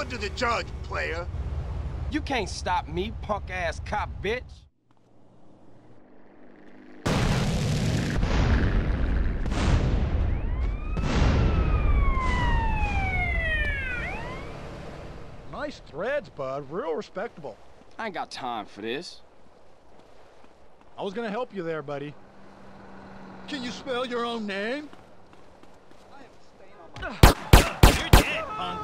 to the judge, player. You can't stop me, punk-ass cop bitch. Nice threads, bud. Real respectable. I ain't got time for this. I was gonna help you there, buddy. Can you spell your own name? You're dead, punk.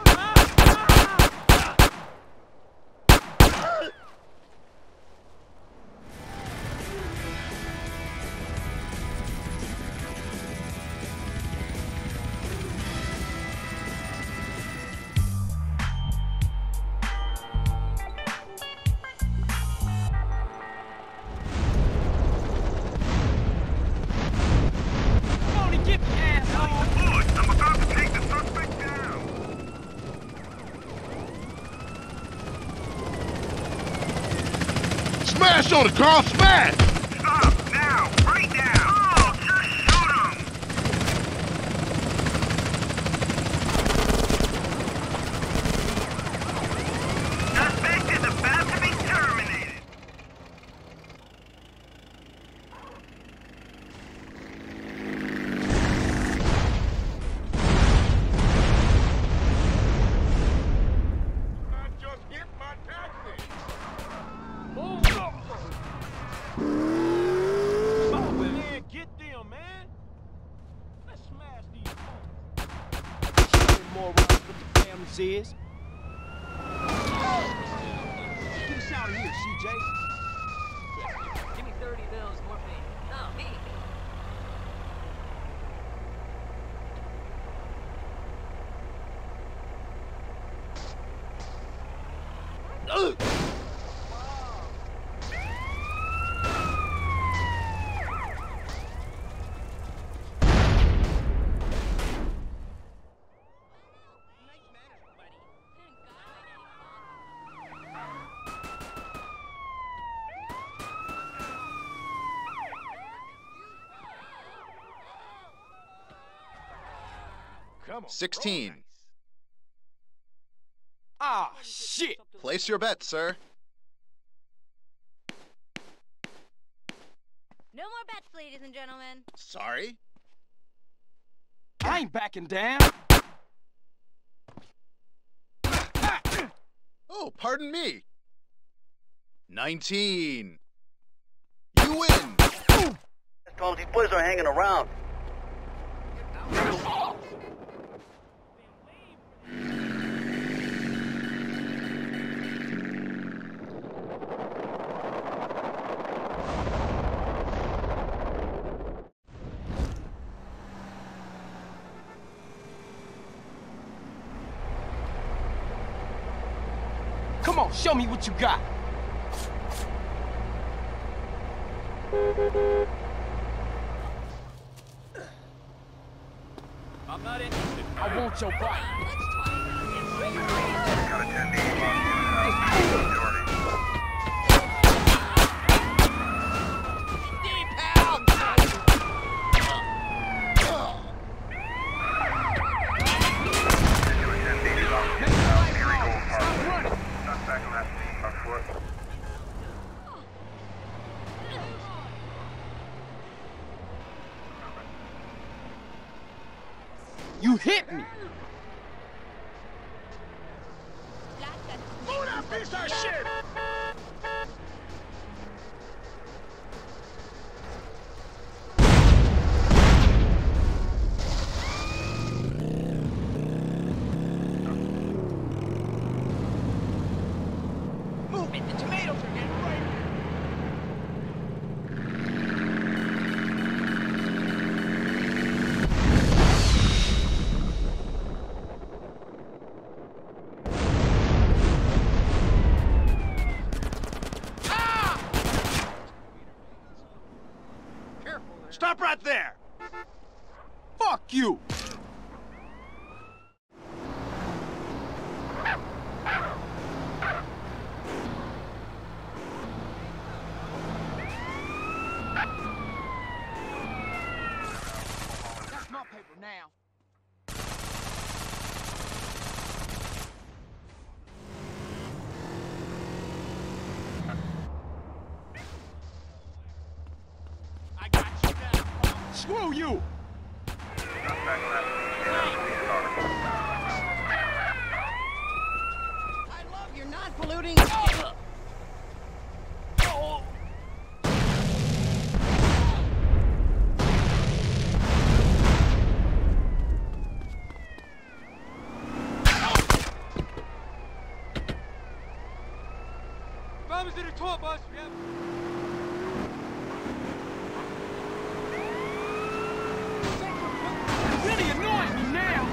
Smash on it, Carl! Smash! Stop! Now! Right now! Oh, just shoot him! Suspect is about to be terminated! I just hit my taxi! Man, get them, man. Let's smash these punks. More around what the families is. Get us out of here, CJ. Give me 30 bills, morphine. Oh, me. Come on. 16. Ah, shit. Place your bet, sir. No more bets, ladies and gentlemen. Sorry. I ain't backing down. Oh, pardon me. 19. You win. Tom, these boys are hanging around. Come on, show me what you got. I'm not interested. I want your body. You hit me. Move that piece of shit! Movement. The tomatoes are getting ripe. Stop right there! Fuck you. That's my paper now. Screw you! I love your non-polluting... Vamos in the tour bus, yeah. Really annoying me now!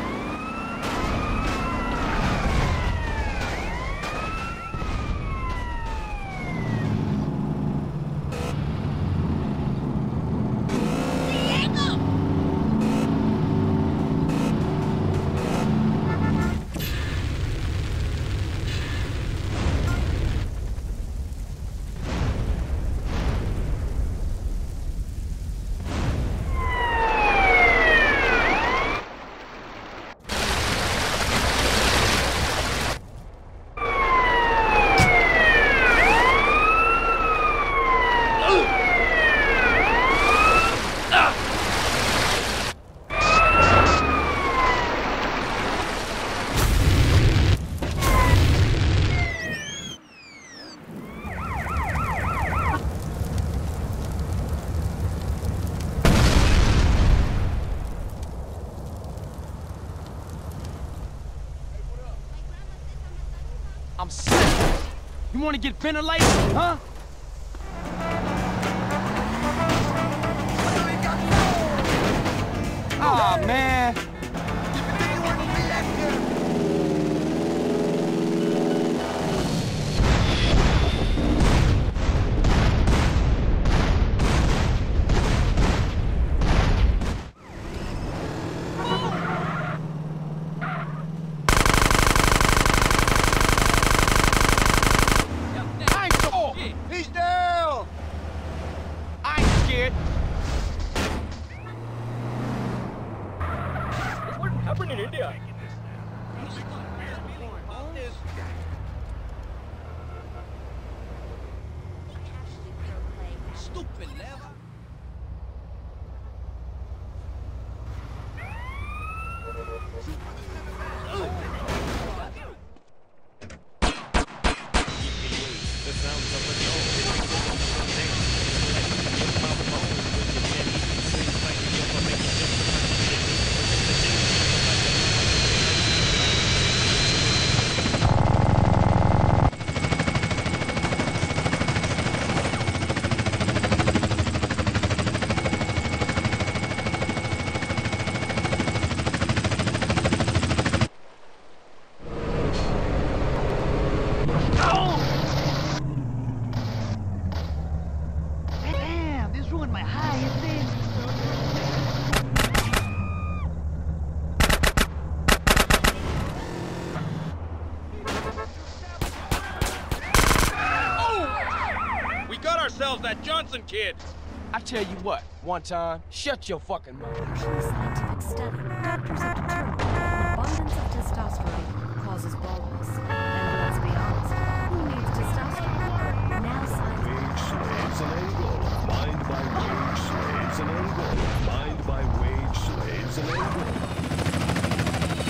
I'm sick. You want to get ventilated, huh? Aw, man. He's down! I ain't scared. What happened in India? Stupid left. Damn, this ruined my high, you see? We got ourselves that Johnson kid. I tell you what, one time, shut your fucking mouth. True scientific study, doctors have determined that an abundance of testosterone causes baldness. And let's be honest, who needs testosterone? Now science... Wage slaves and Angola, mined by wage slaves and Angola, mined by wage slaves and Angola.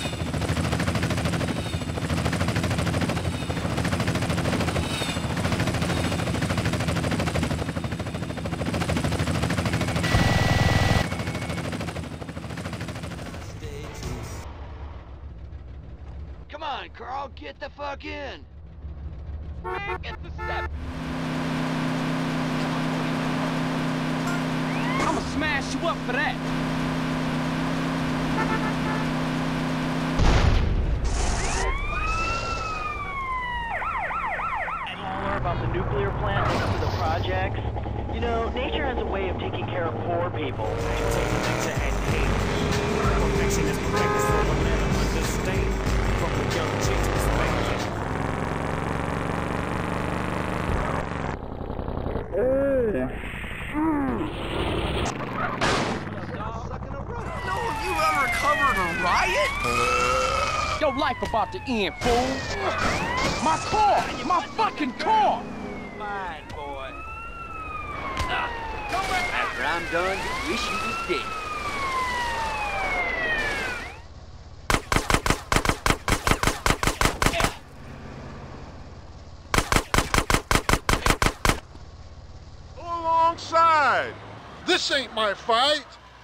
Come on, Carl, get the fuck in. Man, get the step. I'ma smash you up for that. Smaller about the nuclear plant next to the projects. You know, nature has a way of taking care of poor people. Perfection is practiced for one man to understand from the young chick's perspective. No, have you ever covered a riot? Your life about to end, fool. My car! My fucking car! Fine, boy. Come back! After I'm done, you wish you was dead. Alongside! This ain't my fight!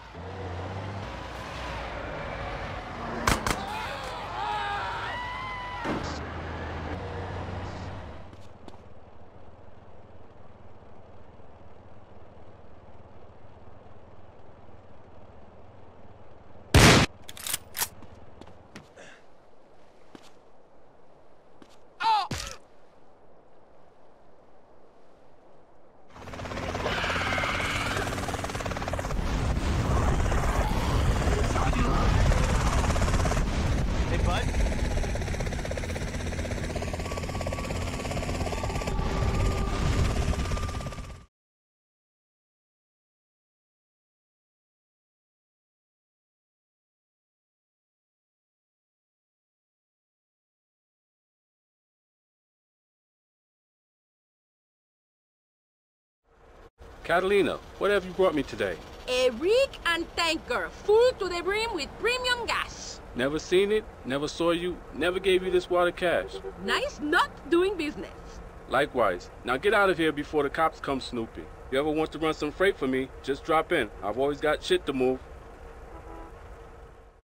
Catalina, what have you brought me today? A rig and tanker, full to the brim with premium gas. Never seen it, never saw you, never gave you this water cash. Nice not doing business. Likewise. Now get out of here before the cops come snooping. If you ever want to run some freight for me, just drop in. I've always got shit to move.